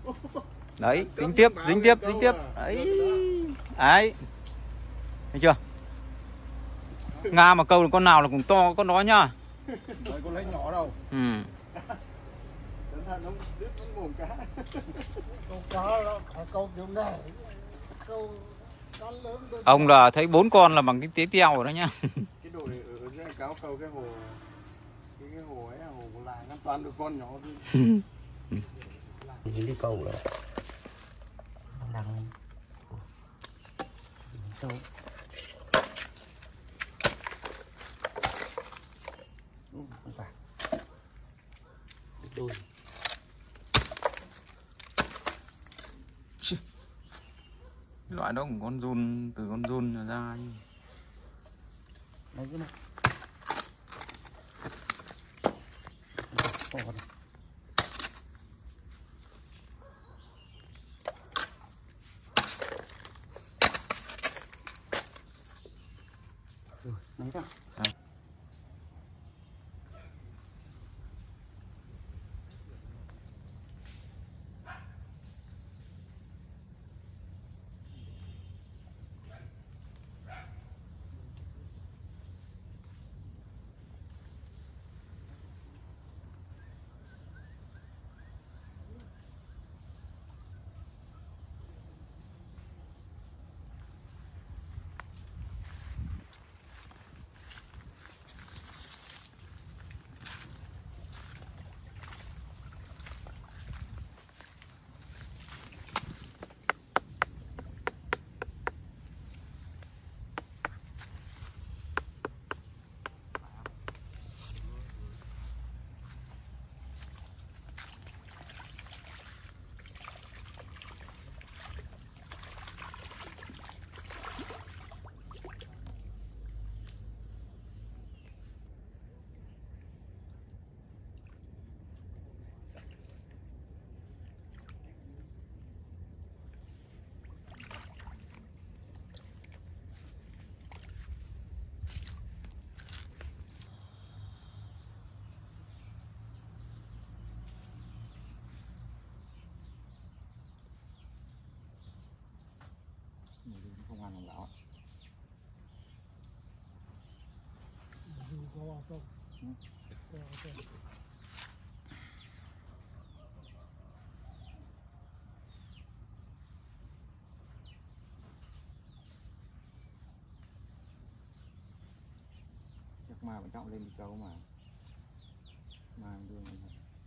Đấy, dính tiếp. Đấy. Đấy. Thấy chưa? Nga mà câu con nào là cũng to con đó nhá. Đấy, con lấy nhỏ đâu. Nó đứt nó mồm cá. Câu cá đó, câu kiểu này. Câu cá lớn. Ông là thấy 4 con là bằng cái tía teo rồi đó nhá. Cái đồ này ở dưới cáo câu cái hồ ấy, hồ của làng an toàn được con nhỏ thôi. Những đi câu rồi. Đang sâu. Con vàng. Đôi. Cái loại đó cũng con giun, từ con giun ra. Đấy cái này. To này. Rồi, lấy ra. Không ăn lão. Chắc mà bọn trọng lên đi câu mà đường này.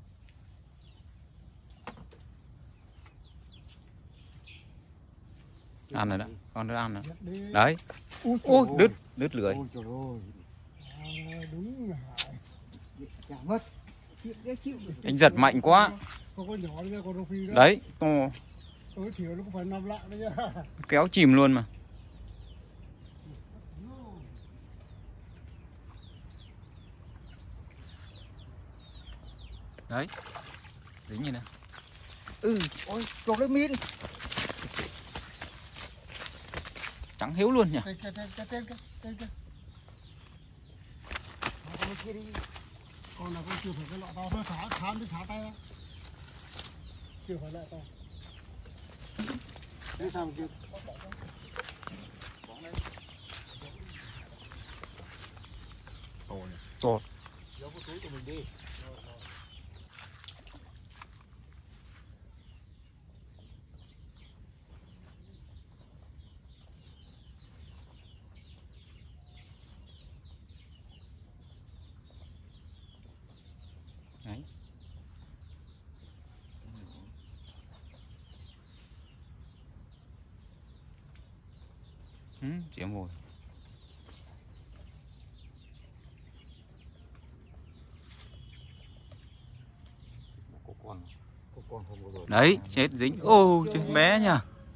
Ăn rồi đó, con đứa ăn rồi. Đấy. Ôi, đứt lưỡi. Ôi trời ơi. Đúng là chả mất. Anh giật mạnh quá. Con nhỏ ra con rô phi đó. Đấy, to. Tối thiểu nó cũng phải 5 lạng đấy nhá. Kéo chìm luôn mà. Đấy. Dính như này. Ôi, chọc lấy min. Trắng hiếu luôn nhỉ. Trên con kia đi. Con nào con chưa phải cái loại to, nó khám đi thả tay ra. Chưa phải loại to. Thế sao mà kêu? To. Giấu cái túi của mình đi. Đấy. Chém mồi. Con không có rồi. Đấy, chết dính. Ô, trời bé nhỉ.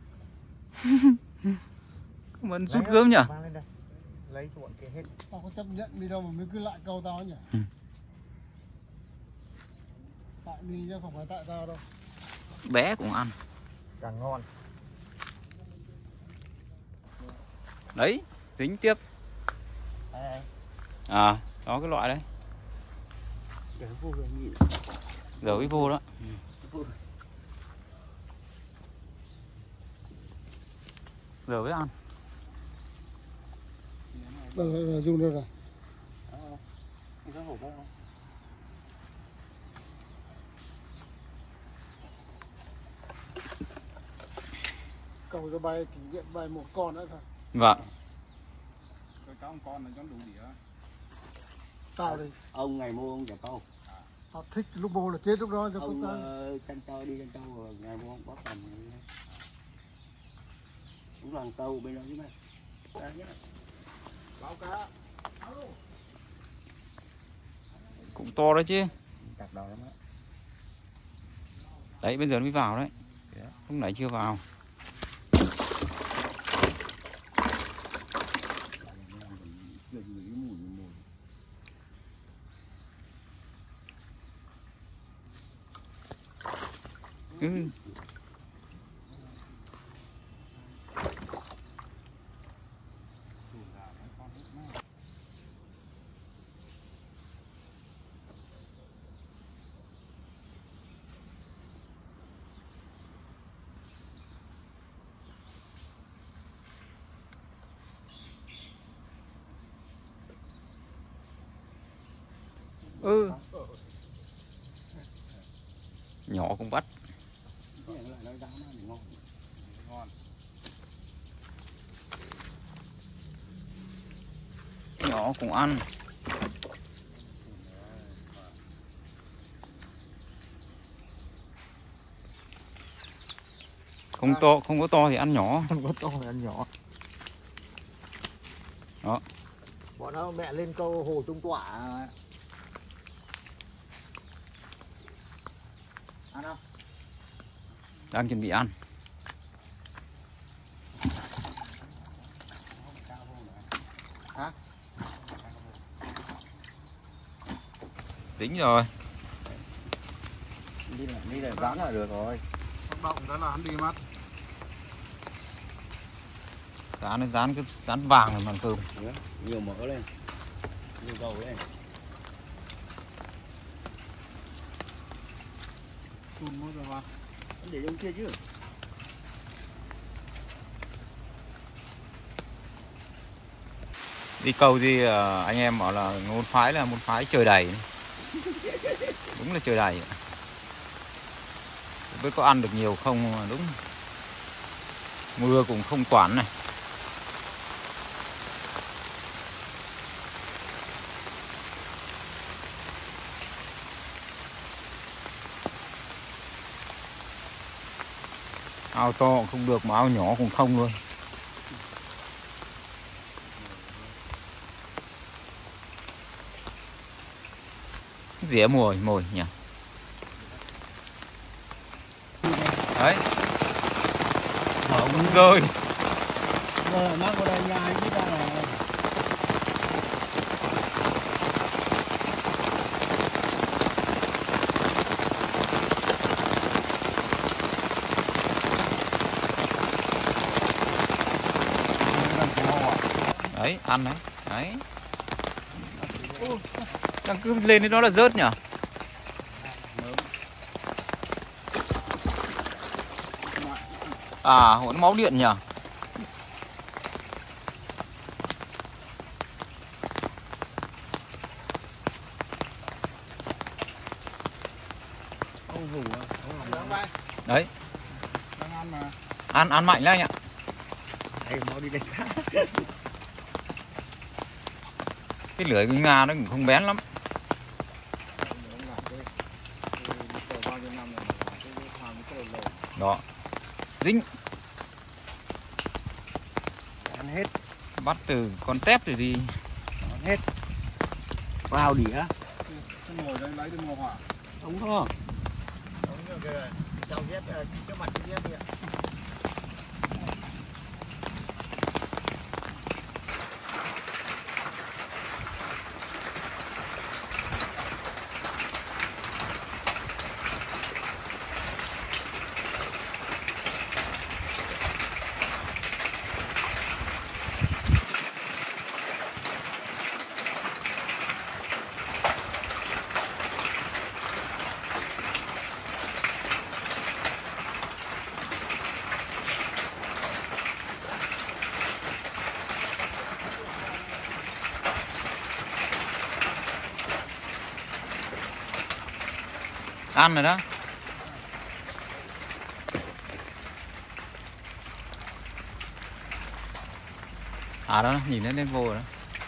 Vẫn rút gớm nhỉ. Lấy cho bọn kia hết. Tao có chấp nhận đi đâu mà mới cứ lại câu tao nhỉ. Tại mình chứ không phải tại tao đâu. Bé cũng ăn. Càng ngon. Đấy, dính tiếp. À, đó cái loại đấy. Để vô rồi nhịn. Giờ cái vô đó. Giờ mới ăn. Rồi, dùng được rồi. Cầu cho bay kỷ niệm bay một con nữa thôi. Vâng. Cái cá một con là cho đủ đĩa. Tao đi. Ông ngày mua ông chả câu. Tao thích lúc bồ là chết lúc đó cho Ông con chăn trâu đi chăn trâu rồi ngày mua ông bắt cầm. Cũng là câu bên đó chứ mày. Đây nhá. báo cá. Cũng to đấy chứ. Chặt đầu lắm á. Đấy bây giờ nó mới vào đấy. Lúc nãy chưa vào. Ừ. Ừ. Nhỏ cũng bắt. Nhỏ cũng ăn. Không to, không có to thì ăn nhỏ. Không có to thì ăn nhỏ. Đó. Bọn nó mẹ lên câu hồ Trung Tọa. Ăn không? Đang chuẩn bị ăn. Hả? Tính rồi. Đi là dán là được rồi. Bọng đó là hắn đi mất. Dán cứ dán vàng là màn cơm. Nhiều mỡ lên. Nhiều dầu lên. Chùn mua rồi vào. Để trong kia chứ. Đi câu gì anh em bảo là môn phái trời đầy. Đúng là trời đầy. Với có ăn được nhiều không mà đúng. Mưa cũng không toán này. Ao to cũng không được mà ao nhỏ cũng không luôn. Dĩa mồi nhỉ. Đấy. Không rơi. Nó có đây nhai chứ ta là. Đấy, ăn đấy. Đấy. Đang cứ lên đến đó là rớt nhỉ. À, hỗn máu điện nhỉ. Đấy. Đang ăn mà. Ăn mạnh đấy anh ạ. Ê, mau đi đánh cá. Cái lưỡi của Nga nó cũng không bén lắm. Đó. Dính. Ăn hết. Bắt từ con tép rồi đi. Ăn hết. Vào đĩa. Cái ngồi đây lấy cái mồ hỏa. Đúng không? Đúng rồi kìa. Cháu ghét cái mặt ghét đi ạ. Ăn rồi đó. À đó, nhìn nó lên vô rồi đó.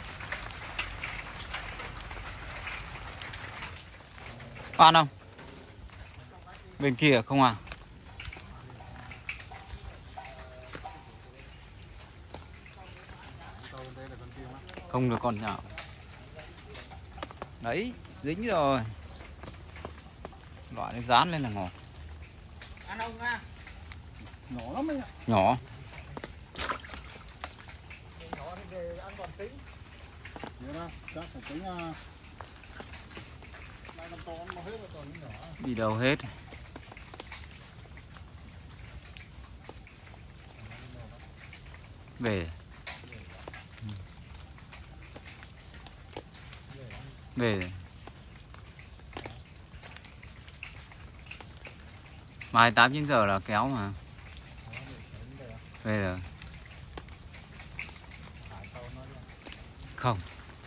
Ăn không? Bên kia không à? Không được con nào. Đấy, dính rồi. Loại nó dán lên là ngọt. Ăn không nha. Nhỏ lắm anh ạ. Nhỏ. Nhỏ thì về ăn còn tính. Nhớ ra, chắc phải tính nay con to nó hết rồi còn nhỏ. Đi đâu hết. Về. Về. Mai 8-9 giờ là kéo mà. Về rồi. Không.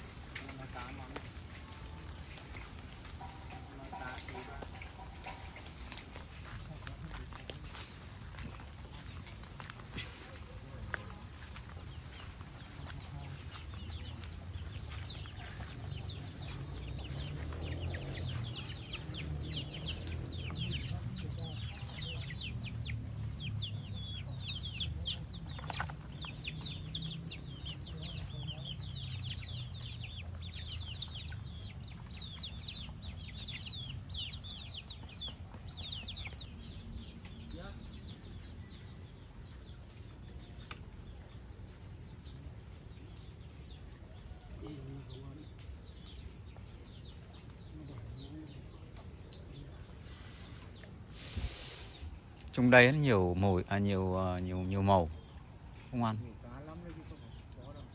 Trong đây nó nhiều mồi nhiều màu. Không ăn. Nhiều cá lắm đấy chứ không có đâu.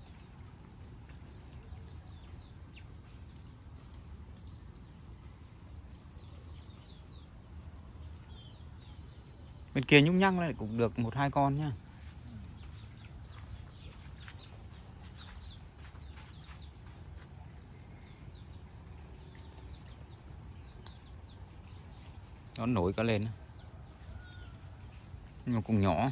Bên kia nhúc nhăng lại cũng được 1-2 con nhá. Nó nổi cả lên. Nhưng mà cũng nhỏ.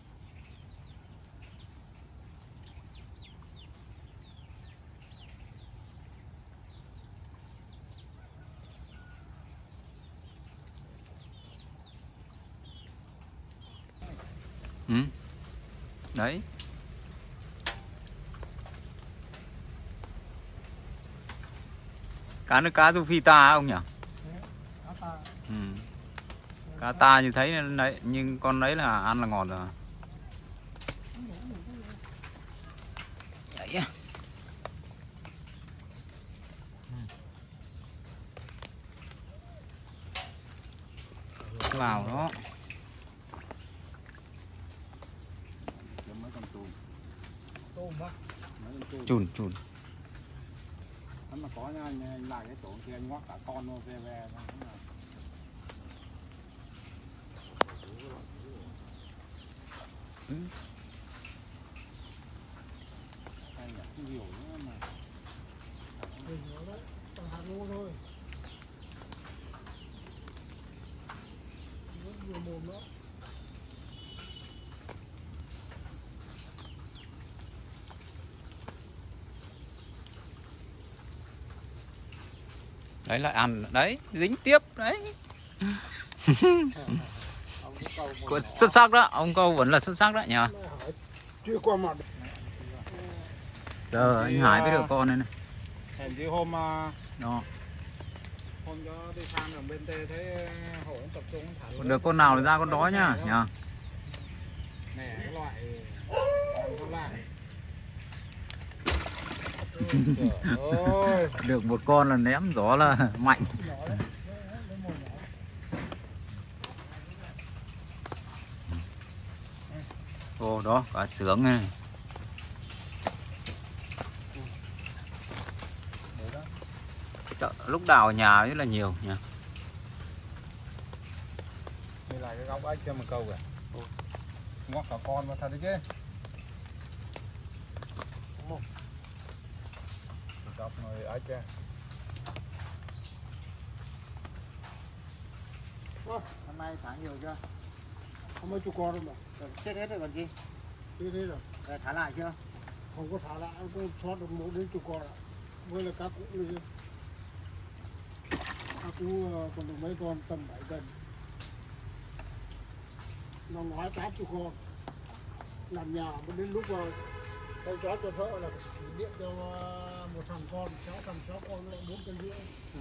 Ừ. Đấy. Cá nước cá rô phi ta không nhỉ? Cá ta. Ừ. Cá ta như thấy đấy, nhưng con đấy là ăn là ngọt rồi. Đấy. Vào đó. Mấy con tôm. Tôm á. Mấy con tôm. Chùn. Hắn mà có nha, anh lại cái chỗ kia anh ngoắc cả con nó về. Ừ. Hay là không nhiều nữa mà. Nhỏ đấy, tầm hạt lô thôi. Rất nhiều mồm đó. Đấy lại ăn đấy, dính tiếp đấy. Xuất sắc đó, ông câu vẫn là xuất sắc đấy nhỉ. Chưa qua mặt. Giờ anh Hải mới được con này này. Hèn gì hôm Đó. hôm cho đi sang ở bên tê thấy hội tập trung thả lớn. Được con nào thì ra con đó nhá, nhá. Nè cái loại con lại. Ôi. Được một con là ném gió là mạnh. Ô đó, cá sướng này. Lúc đào ở nhà rất là nhiều nhỉ. Đây là cái góc ếch cho một câu kìa. Ngoắc cả con vào thật đấy chứ. Góc này ếch kìa. Hôm nay thả nhiều chưa? Không mấy chục con đâu mà. Chết hết rồi còn gì? Thế thế rồi. Rồi thả lại chưa? Không có thả lại, tôi xót được 1 đến chục con ạ. Với là cá cũ nữa. Cá cũ còn được mấy con, tầm 7 cân. Nó nói 80 con. Làm nhà mới đến lúc con chó cho thợ là điện cho một thằng con, 6 con lại 4 cân rưỡi.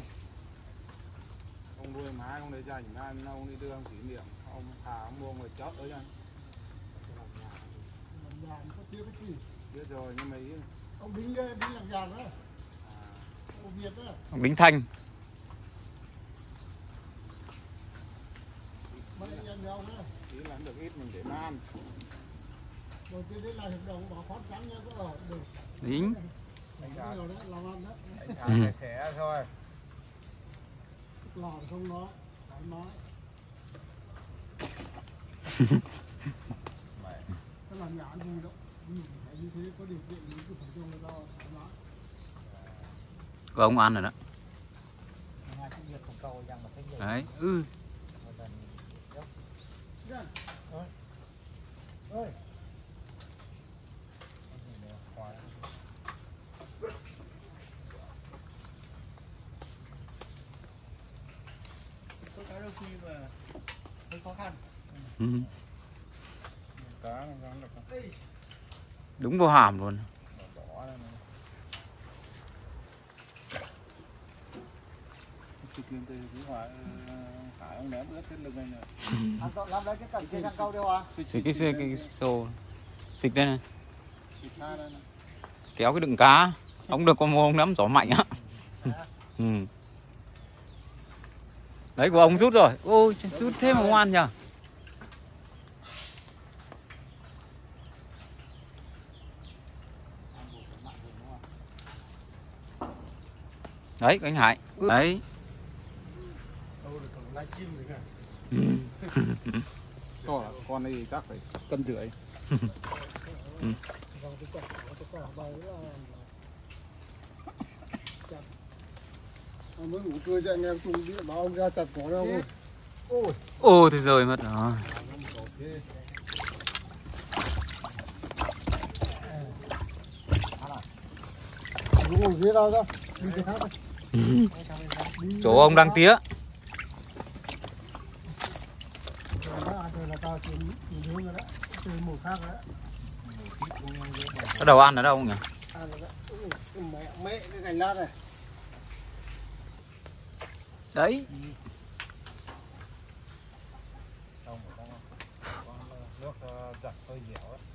Ông nuôi má ông lấy dành ra ông đi đưa ông kỷ niệm ông thả ông mua người chót tới anh Làm nhà có tiếc cái gì? biết rồi nhưng mà ý Ông Đính đây, Đính làm nhà đó. Ông Việt đó. Ông Đính Thanh. Mấy anh em nhà ông đó. ý là được ít mình để nó ăn. Đầu tiên đấy là hợp đồng bảo khoán trắng nha, có ở được. Đính. Anh Nhiều đấy, làm ăn đó. thả cái thẻ thôi. Làm không nói Mày cái làm nhà ăn vui đâu. Phải như thế có điều kiện thì cứ phải cho người ta thoải mái. Của ông ăn rồi đó. Ngày sinh nhật của cậu rằng là cái nhiều. Đấy. Một lần Nhân. ơi. Có cái đôi khi mà hơi khó khăn. cá nó được không? Đúng vô hàm luôn. Đỏ này này. Cái kiếm từ phía ngoài Hải ông ném ướt cái lưng anh này. Anh cậu làm lấy cái cần kia sang câu đâu à? Xịt cái xô. Xịt đây này. Xịt ra đây này. Kéo cái đựng cá. Ông được con ông nắm gió mạnh á. Đấy của ông rút rồi. Ôi rút thế mà ngoan nhờ. Đấy anh Hải. Đấy. Đâu được còn live stream nữa kìa. To là con này chắc phải 1,5 cân. Vâng, tôi quả bầu là chặt. Ông mới ngủ trưa cho anh em cùng điện báo ông ra chặt cỏ đâu. Ôi. Ô thế rồi mất rồi. Đúng rồi, ghế đâu ra. Đi cái khác đi. Chỗ ông đang tía. Là tao chuyển hướng rồi đó. Từ mùa khác rồi đó. Bắt đầu ăn ở đâu nhỉ? Ăn rồi đó. Mẹ cái cành lát này. Đấy. Không phải con nước giặt hơi dẻo ấy.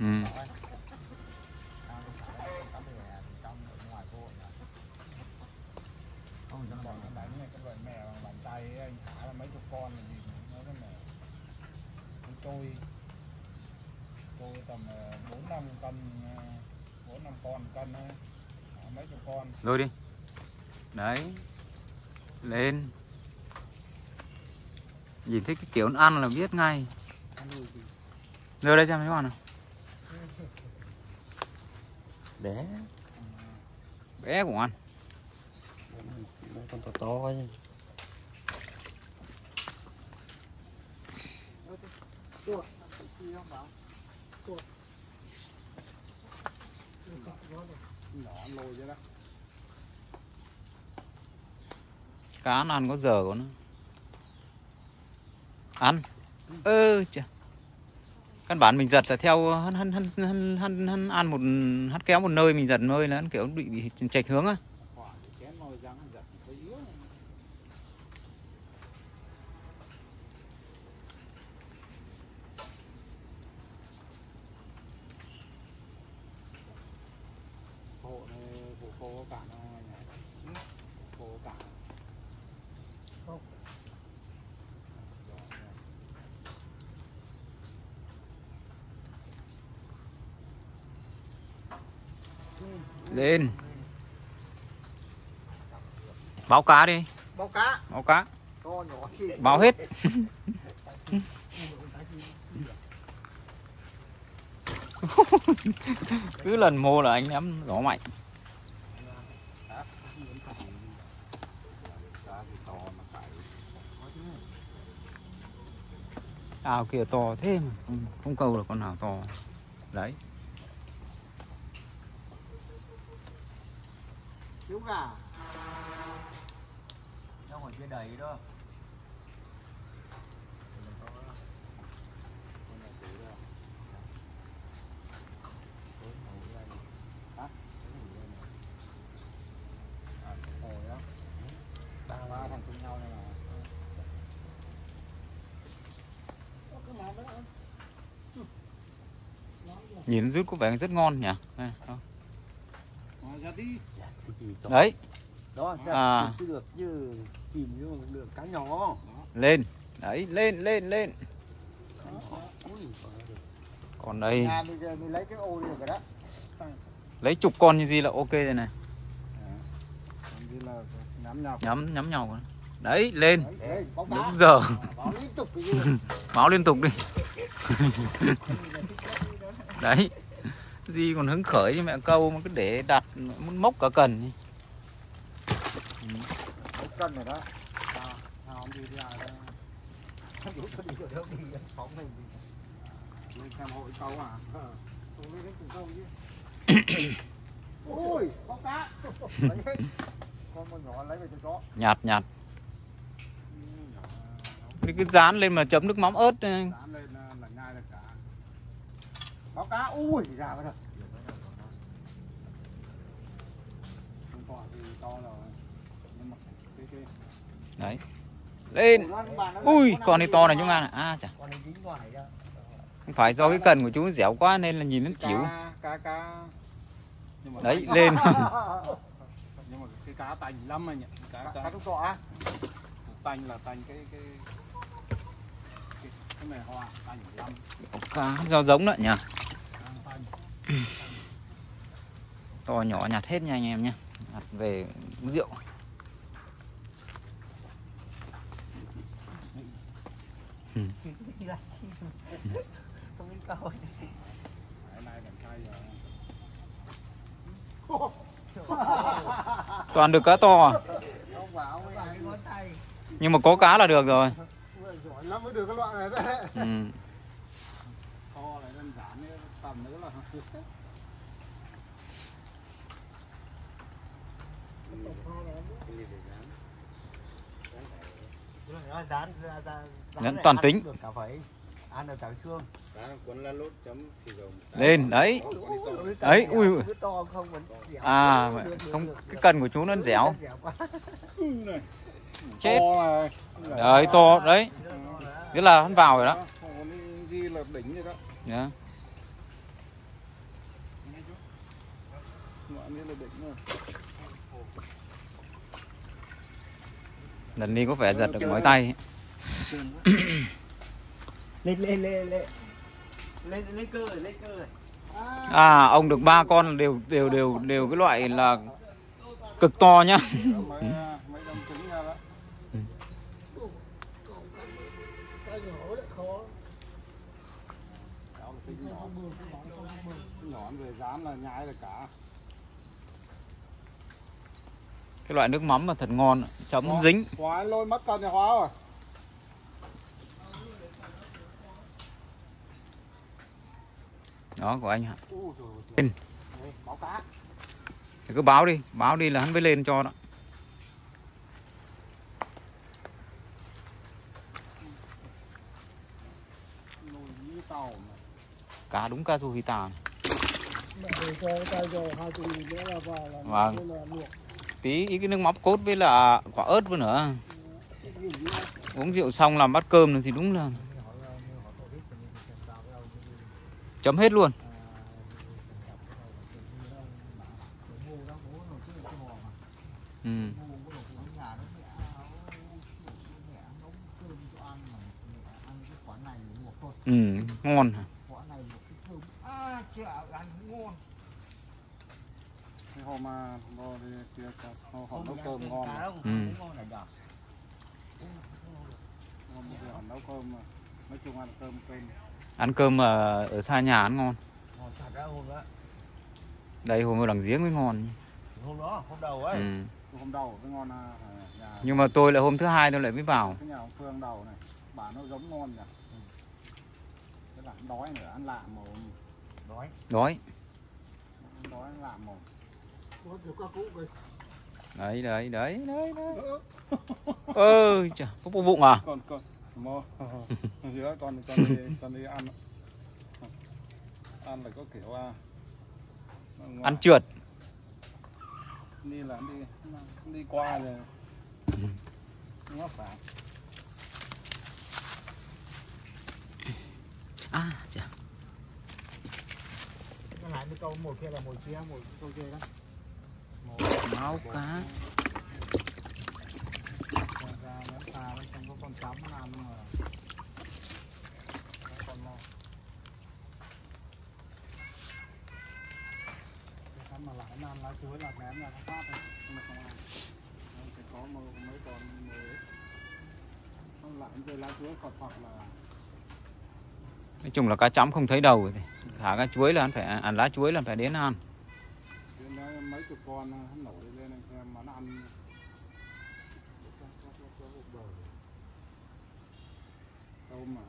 Không trong bọn nó đánh này cái loại mè bằng bàn tay ấy, anh thả là mấy chục con là gì nó cái mè nó trôi tầm 4-5 cân 4-5 con cân ấy. Mấy chục con Rồi đi. Đấy. Lên. Nhìn thấy cái kiểu nó ăn là biết ngay. Đưa đây xem thấy con nào. Bé. Bé cũng ăn. Con to to ấy. nhỏ lồi vậy đó. Cá nó ăn có giờ của nó. Ăn. Chà. Căn bản mình giật là theo hắn ăn một hắt kéo một nơi mình giật nơi là hắn kiểu bị chệch hướng á. Quả thì chén nồi răng giật thấy yếu. Hộ này vụ khô cả nó nhỉ? Khô cả. Không. Lên. Báo cá đi. Báo cá. Báo cá. To nhỏ chi. Báo hết. Cứ lần mô là anh ném gió mạnh. Ao kia to thế mà không câu được con nào to. Đấy. Thiếu gà. Đâu còn chưa đầy đó. Ba thằng cùng nhau này là Cái màu đó. Nhìn rút có vẻ rất ngon nhỉ. Đây, đó. Ra đi. Đấy. Đó, À. chứ được như chìm như được cá nhỏ. Lên. Đấy, lên. Ui, Còn đây nhà bây giờ mình lấy cái ô đi rồi đó. lấy chục con như gì là ok rồi này. đi là nhắm nhau. Nhắm nhau. Đấy, lên. Đấy, bóng đá. Đúng giờ. Báo liên tục cái gì. Báo liên tục đi. Đấy. Gì còn hứng khởi như mẹ câu mà cứ để đặt muốn mốc cả cần. Một cân rồi đó. Nào đi ra đây. Không đủ có đi rồi đâu đi phóng mình đi. Lên xem hội câu à. Không lên đến cùng câu chứ. Ôi, bóng cá. Lấy hết. Con nhỏ lấy về cho chó. Nhạt. Đi cứ dán lên mà chấm nước mắm ớt. Dán lên là nhai được cả. Báo cá, ui, ra vào rồi. Con to thì to rồi. Nhưng mà cái Đấy. Lên. Ui, con này to này chúng ta. À chà. Con này dính con này ra. Không phải do cái cần của chú dẻo quá nên là nhìn nó kiểu. Cá. Nhưng mà Đấy, lên. nhưng mà cái cá tanh lắm anh nhỉ. Cá trong sọ á. Tanh là tanh cái này hoa tanh lắm. Cá do giống đó nhỉ. Tanh. To nhỏ nhặt hết nha anh em nhé. Nhặt về uống rượu. Không biết câu. Cái này còn sai rồi. Toàn được cá to à. Ông bảo ông ấy ăn ngón tay. Nhưng mà có cá là được rồi. Giỏi lắm mới được cái loại này đấy. Ừ. To này đơn giản nữa, tầm nữa là Nó dán Nhẫn toàn tính. được cả phải ăn được cả xương. cuốn lá lốt chấm xì dầu. Lên, đấy. Đấy, ui. Cứ to không vẫn dẻo. À, không, cái cần của chú nó dẻo. Này. Chết. To này. Đấy, to, đấy. Thế là hắn vào rồi đó. Còn đi là đỉnh rồi đó. Yeah. Ngoạn đi là đỉnh rồi. Lần đi có vẻ giật được mỏi tay. Lên cơ rồi. À, ông được 3 con đều cái loại là cực to nhá. Mấy đồng trứng ra đó. Cái nhỏ lại khó. Đó là cái nhỏ. Cái nhỏ về dán là nhái được cả. Cái loại nước mắm mà thật ngon, chấm dính. Hóa lôi mất con nhà Hóa rồi. Đó của anh hả? Báo cá. Thì cứ báo đi là hắn mới lên cho đó. Nồi như tàu mà. Cá đúng cá Suvita này. Mẹ để cho cái tay rồi 20 nghìn nữa là vào là Vâng. là luộc. Tí cái nước mắm cốt với là quả ớt với nữa. Uống rượu xong làm bát cơm thì đúng là chấm hết luôn. Ừ. Ừ, ngon hả? Cái hôm mà hôm nấu cơm ngon. Ừ. Hôm nấu cơm mà. Nói chung ăn cơm kênh. Ăn cơm ở xa nhà ăn ngon. Đây hôm ở đằng giếng mới ngon. Hôm đó, hôm đầu ấy. Ừ. Hôm đầu cái ngon là nhà. Nhưng mà tôi lại hôm thứ hai tôi lại mới vào. Cái nhà ông Phương đầu này, bà nó giống ngon nhỉ. lại đói nữa, ăn lạ mồm. Đói. Đói. Đói ăn lạ mồm. Có kiểu các cụ kìa. Đấy. Ơ chà, có bộ bụng à? Con mò giữa con đi ăn. Ăn là có kiểu Ăn trượt. đi là đi qua rồi nó phải À chà. Cái này cái câu một kia là một kia, một câu kia đó. Máu cá. ra nó xa nó không có con chấm nó ăn mà con mò cái mà lại nó ăn lá chuối là ném ra nó phát rồi mà không ăn. Nó sẽ có mấy con mới không lại rơi lá chuối phọt là Nói chung là cá chấm không thấy đầu thì thả cá chuối là ăn phải ăn lá chuối là phải đến ăn. mấy chục con nó nổi lên xem mà nó ăn đâu mà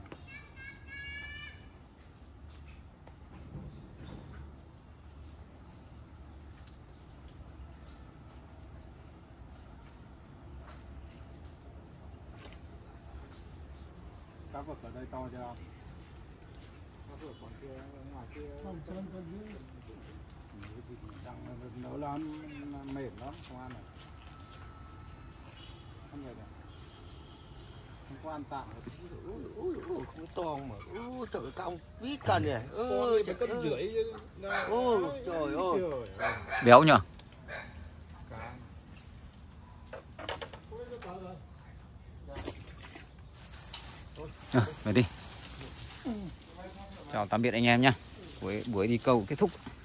cá vật ở đây to chưa? Cá vật còn kia ngoài kia nấu lắm mềm lắm không ăn này không được không có ăn tạm Ui, không to mà. Trời cao vít cần này. phải cân rưỡi Trời ơi. Béo nhở? Về đi. Chào tạm biệt anh em nhé. Buổi đi câu kết thúc.